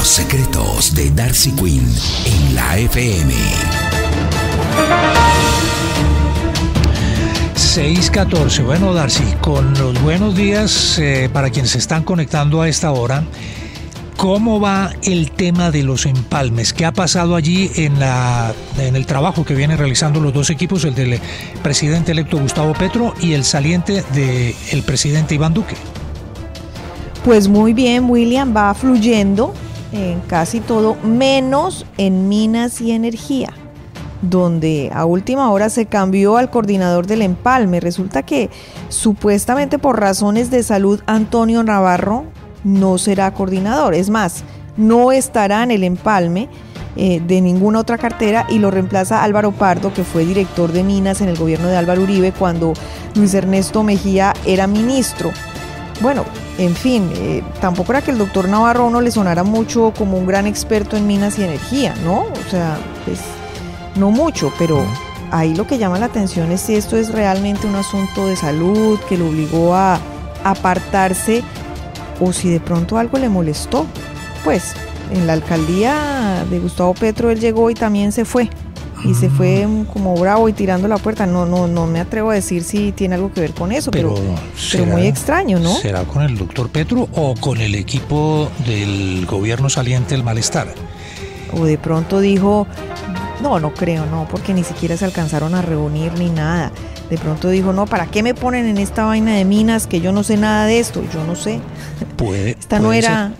Los secretos de Darcy Quinn en la FM. 6:14. Bueno, Darcy, con los buenos días para quienes se están conectando a esta hora. ¿Cómo va el tema de los empalmes? ¿Qué ha pasado allí en el trabajo que vienen realizando los dos equipos, el del presidente electo Gustavo Petro y el saliente del presidente Iván Duque? Pues muy bien, William, va fluyendo en casi todo, menos en minas y energía, donde a última hora se cambió al coordinador del empalme. Resulta que supuestamente por razones de salud Antonio Navarro no será coordinador, es más, no estará en el empalme de ninguna otra cartera y lo reemplaza Álvaro Pardo, que fue director de minas en el gobierno de Álvaro Uribe cuando Luis Ernesto Mejía era ministro. Bueno, en fin, tampoco era que el doctor Navarro no le sonara mucho como un gran experto en minas y energía, ¿no? O sea, pues no mucho, pero ahí lo que llama la atención es si esto es realmente un asunto de salud que lo obligó a apartarse o si de pronto algo le molestó. Pues en la alcaldía de Gustavo Petro él llegó y también se fue. Y se fue como bravo y tirando la puerta. No me atrevo a decir si tiene algo que ver con eso, pero muy extraño, ¿no? ¿Será con el doctor Petro o con el equipo del gobierno saliente el malestar? O de pronto dijo, no creo, no, porque ni siquiera se alcanzaron a reunir ni nada. De pronto dijo, no, ¿para qué me ponen en esta vaina de minas que yo no sé nada de esto? Yo no sé. Esto no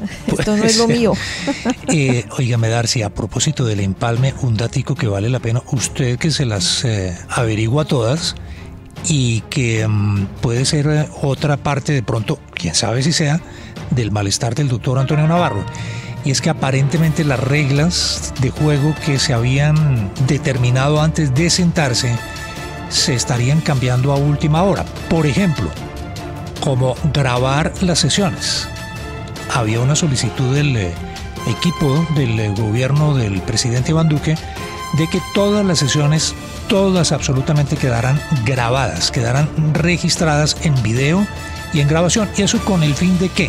es lo mío. Óigame, Darcy, a propósito del empalme, un datico que vale la pena, usted que se las averigua todas y que puede ser otra parte de pronto, quién sabe si sea, del malestar del doctor Antonio Navarro. Y es que aparentemente las reglas de juego que se habían determinado antes de sentarse se estarían cambiando a última hora. Por ejemplo, como grabar las sesiones. Había una solicitud del equipo del gobierno del presidente Iván Duque de que todas las sesiones, todas absolutamente quedaran grabadas, quedaran registradas en video y en grabación. ¿Y eso con el fin de qué?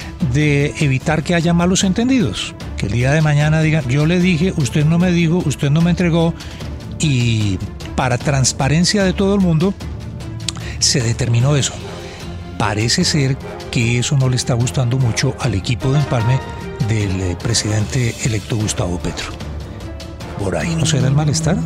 De evitar que haya malos entendidos. Que el día de mañana digan, yo le dije, usted no me dijo, usted no me entregó. Y para transparencia de todo el mundo se determinó eso. Parece ser que eso no le está gustando mucho al equipo de empalme del presidente electo Gustavo Petro. ¿Por ahí no será el malestar?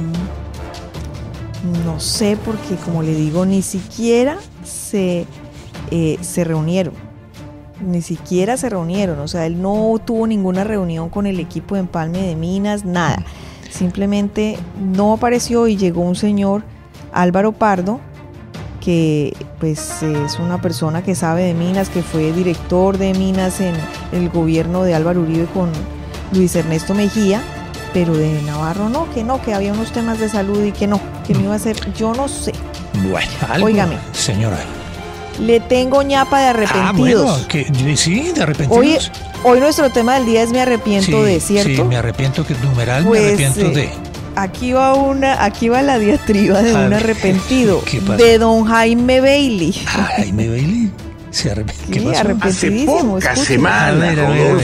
No sé, porque como le digo, ni siquiera se reunieron. Ni siquiera se reunieron. O sea, él no tuvo ninguna reunión con el equipo de empalme de minas, nada. Simplemente no apareció y llegó un señor, Álvaro Pardo, que pues es una persona que sabe de minas, que fue director de minas en el gobierno de Álvaro Uribe con Luis Ernesto Mejía, pero de Navarro no, que había unos temas de salud y que no iba a hacer, yo no sé. Bueno, algo, óigame, señora, le tengo ñapa de arrepentidos. Sí, de arrepentidos. Hoy nuestro tema del día es me arrepiento de, ¿cierto? Sí, me arrepiento que numeral pues, me arrepiento de. Aquí va la diatriba de un arrepentido, de don Jaime Bailey. Jaime Bailey, ¿qué pasó? Hace pocas semanas,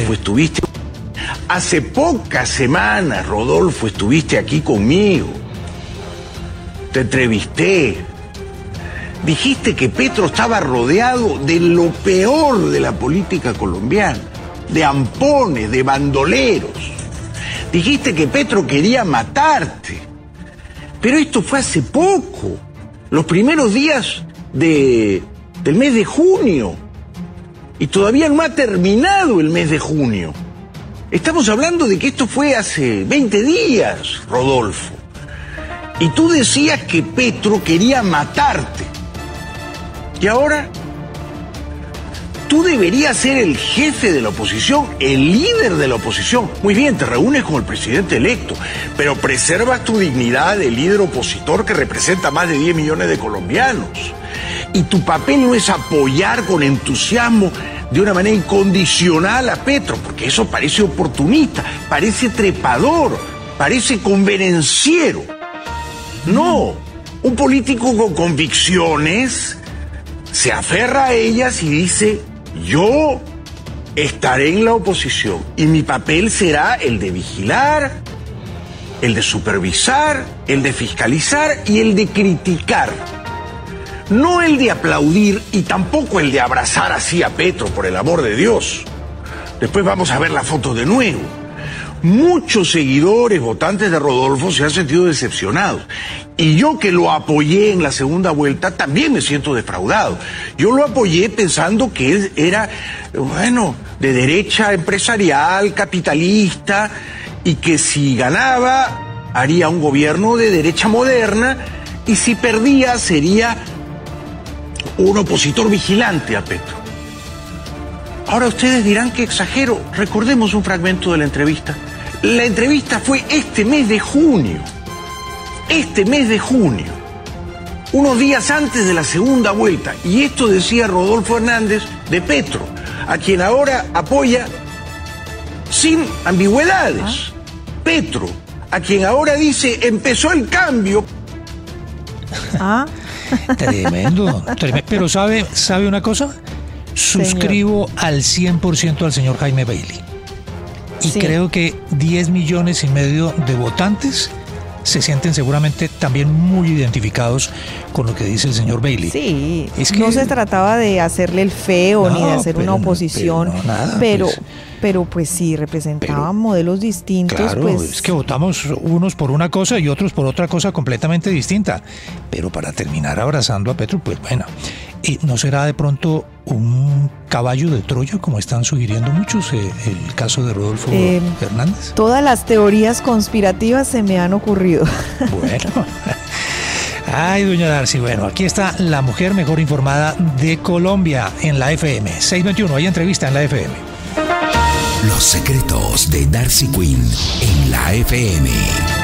Rodolfo, estuviste aquí conmigo. Te entrevisté. Dijiste que Petro estaba rodeado de lo peor de la política colombiana, de ampones, de bandoleros. Dijiste que Petro quería matarte. Pero esto fue hace poco, los primeros días del mes de junio. Y todavía no ha terminado el mes de junio. Estamos hablando de que esto fue hace 20 días, Rodolfo. Y tú decías que Petro quería matarte. Y ahora, tú deberías ser el jefe de la oposición, el líder de la oposición. Muy bien, te reúnes con el presidente electo, pero preservas tu dignidad de líder opositor que representa más de 10 millones de colombianos. Y tu papel no es apoyar con entusiasmo de una manera incondicional a Petro, porque eso parece oportunista, parece trepador, parece convenenciero. No, un político con convicciones se aferra a ellas y dice, yo estaré en la oposición y mi papel será el de vigilar, el de supervisar, el de fiscalizar y el de criticar. No el de aplaudir y tampoco el de abrazar así a Petro, por el amor de Dios. Después vamos a ver la foto de nuevo. Muchos seguidores, votantes de Rodolfo, se han sentido decepcionados. Y yo, que lo apoyé en la segunda vuelta, también me siento defraudado. Yo lo apoyé pensando que él era, bueno, de derecha empresarial, capitalista, y que si ganaba haría un gobierno de derecha moderna, y si perdía sería un opositor vigilante a Petro. Ahora ustedes dirán que exagero. Recordemos un fragmento de la entrevista. La entrevista fue este mes de junio. Este mes de junio. Unos días antes de la segunda vuelta. Y esto decía Rodolfo Hernández de Petro, a quien ahora apoya sin ambigüedades. Petro, a quien ahora dice empezó el cambio. Tremendo. Pero ¿sabe una cosa? Suscribo al 100% al señor Jaime Bailey. Y creo que 10,5 millones de votantes se sienten seguramente también muy identificados con lo que dice el señor Bailey. Sí, es que no se trataba de hacerle el feo ni de hacer una oposición, pero pues sí, representaban modelos distintos. Claro, pues, es que votamos unos por una cosa y otros por otra cosa completamente distinta. Pero para terminar abrazando a Petro, pues bueno, ¿no será de pronto un caballo de Troya, como están sugiriendo muchos, el caso de Rodolfo Hernández? Todas las teorías conspirativas se me han ocurrido. Bueno. Ay, doña Darcy, bueno, aquí está la mujer mejor informada de Colombia en la FM. 621, hay entrevista en la FM. Los secretos de Darcy Quinn en la FM.